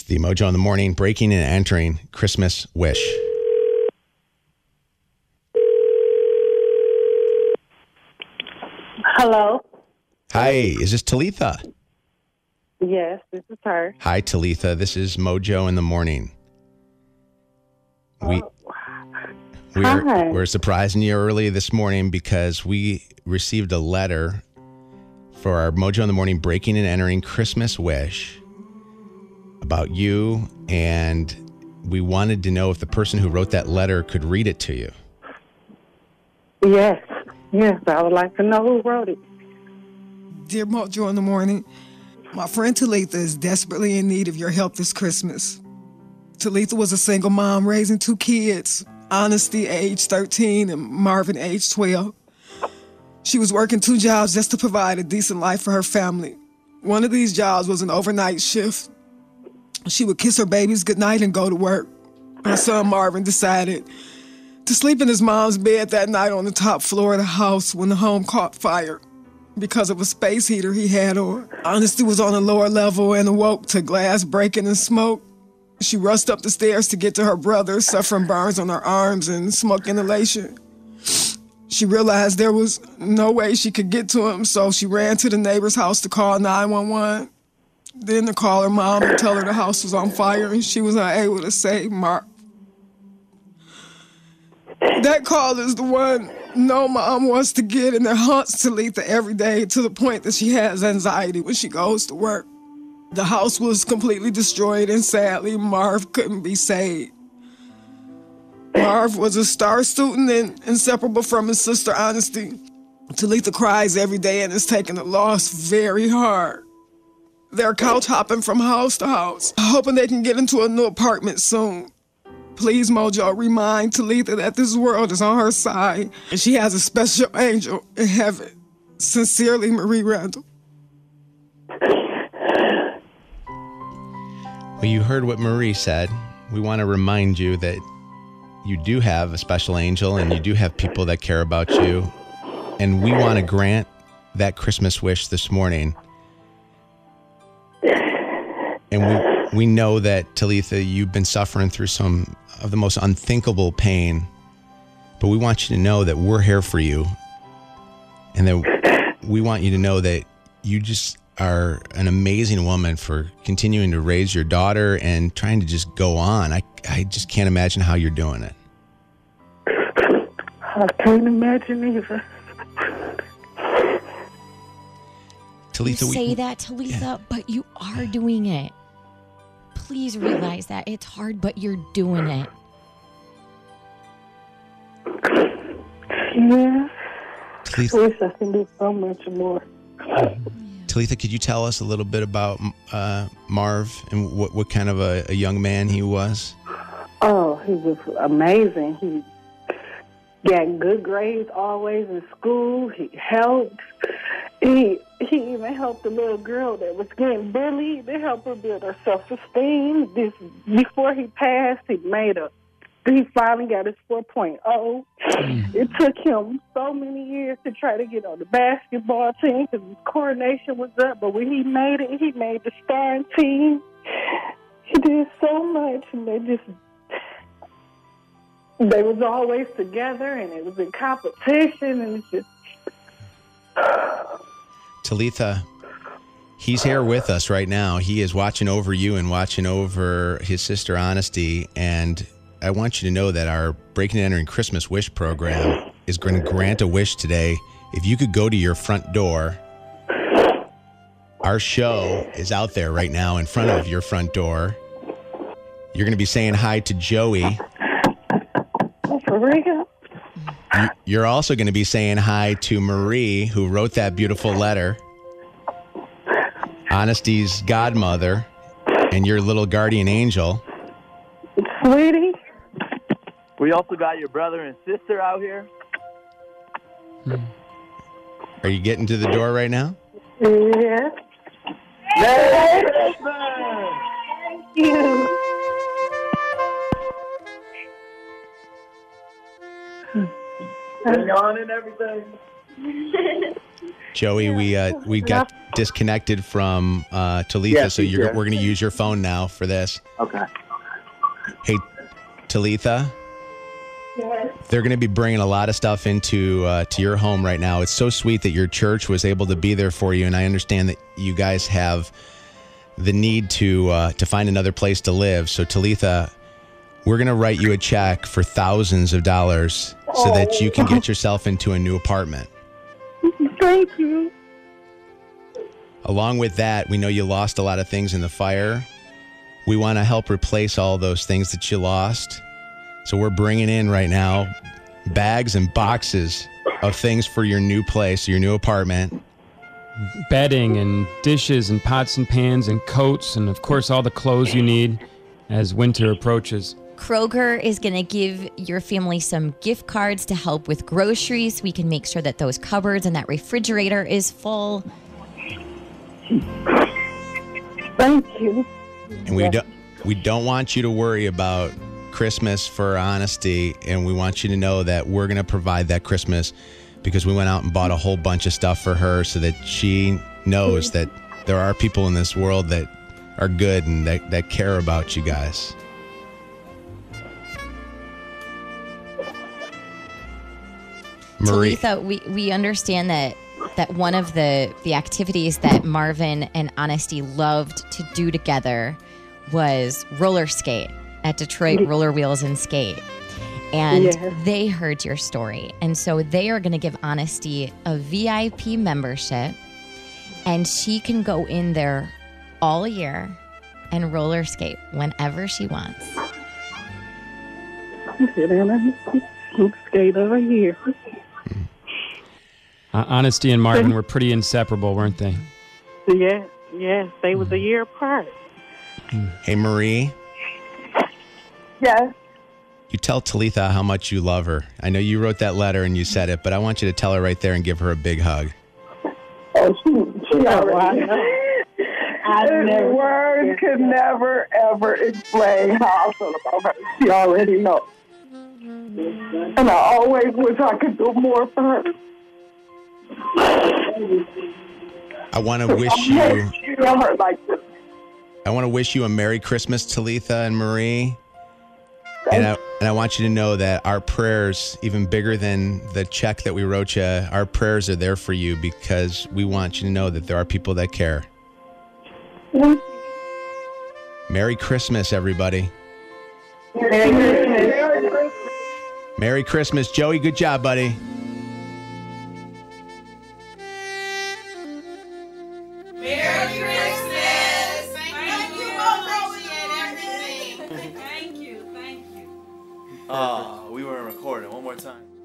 The Mojo in the Morning breaking and entering Christmas wish. Hello. Hi, is this Toletha? Yes, this is her. Hi, Toletha. This is Mojo in the Morning. We're surprising you early this morning because we received a letter for our Mojo in the Morning breaking and entering Christmas wish about you, and we wanted to know if the person who wrote that letter could read it to you. Yes, I would like to know who wrote it. Dear Mojo in the Morning, my friend Toletha is desperately in need of your help this Christmas. Toletha was a single mom raising 2 kids, Honesty, age 13, and Marvin, age 12. She was working 2 jobs just to provide a decent life for her family. One of these jobs was an overnight shift. She would kiss her babies goodnight and go to work. Her son Marvin decided to sleep in his mom's bed that night on the top floor of the house when the home caught fire because of a space heater he had on. Honesty was on a lower level and awoke to glass breaking and smoke. She rushed up the stairs to get to her brother, suffering burns on her arms and smoke inhalation. She realized there was no way she could get to him, so she ran to the neighbor's house to call 911. Then to call her mom and tell her the house was on fire and she was unable to save Mark. That call is the one no mom wants to get, and it haunts Toletha every day to the point that she has anxiety when she goes to work. The house was completely destroyed, and sadly, Marv couldn't be saved. Marv was a star student and inseparable from his sister Honesty. Toletha cries every day and is taking the loss very hard. They're couch hopping from house to house, hoping they can get into a new apartment soon. Please, Mojo, remind Toletha that this world is on her side and she has a special angel in heaven. Sincerely, Marie Randall. Well, you heard what Marie said. We want to remind you that you do have a special angel and you do have people that care about you. And we want to grant that Christmas wish this morning. And we know that, Toletha, you've been suffering through some of the most unthinkable pain. But we want you to know that we're here for you. And that we want you to know that you just are an amazing woman for continuing to raise your daughter and trying to just go on. I just can't imagine how you're doing it. I can't imagine either. Toletha, you say that, Toletha, but you are doing it. Please realize that. It's hard, but you're doing it. Yeah. Toletha, I wish I can do so much more. Toletha, could you tell us a little bit about Marv and what kind of a young man he was? Oh, he was amazing. He got good grades always in school. He helped. He even helped a little girl that was getting bullied. They helped her build her self-esteem. Before he passed, he finally got his 4.0. It took him so many years to try to get on the basketball team because his coordination was up. But when he made it, he made the starting team. He did so much, and they was always together, and it was in competition, and it's just... Toletha, he's here with us right now. He is watching over you and watching over his sister Honesty, and I want you to know that our Breaking and Entering Christmas Wish program is going to grant a wish today. If you could go to your front door, our show is out there right now in front of your front door. You're going to be saying hi to Joey. Oh, for real? You're also going to be saying hi to Marie, who wrote that beautiful letter, Honesty's godmother, and your little guardian angel. Sweetie? We also got your brother and sister out here. Are you getting to the door right now? Yeah. Merry Christmas! Thank you. Hang on and everything. Joey, we got disconnected from Toletha, Yeah, so she's we're here. going to use your phone now for this. Okay. Hey, Toletha, they're going to be bringing a lot of stuff into to your home right now. It's so sweet that your church was able to be there for you, and I understand that you guys have the need to find another place to live. So, Toletha, we're going to write you a check for thousands of dollars so that you can get yourself into a new apartment. Thank you. Along with that, we know you lost a lot of things in the fire. We want to help replace all those things that you lost. So we're bringing in right now bags and boxes of things for your new place, your new apartment. Bedding and dishes and pots and pans and coats and, of course, all the clothes you need as winter approaches. Kroger is going to give your family some gift cards to help with groceries. We can make sure that those cupboards and that refrigerator is full. Thank you. And we don't want you to worry about Christmas for honesty, and we want you to know that we're going to provide that Christmas because we went out and bought a whole bunch of stuff for her so that she knows that there are people in this world that are good and that care about you guys. Marie. Toletha, we understand that one of the activities that Marvin and Honesty loved to do together was roller skate at Detroit Roller Wheels and Skate. And they heard your story. And so they are going to give Honesty a VIP membership, and she can go in there all year and roller skate whenever she wants. Skate over here. Honesty and Marvin were pretty inseparable, weren't they? Yes, they was a year apart. Hey, Marie. Yes. You tell Toletha how much you love her. I know you wrote that letter and you said it, but I want you to tell her right there and give her a big hug. Oh, she already words could never, ever explain how I feel about her. She already knows. And I always wish I could do more for her. I want to wish you. Her like this. I want to wish you a Merry Christmas, Toletha and Marie. And I want you to know that our prayers, even bigger than the check that we wrote you, our prayers are there for you because we want you to know that there are people that care. Merry Christmas, everybody. Merry Christmas. Joey, good job, buddy. Merry Christmas! Thank you, Mojo. Appreciate everything. Thank you. We weren't recording. One more time.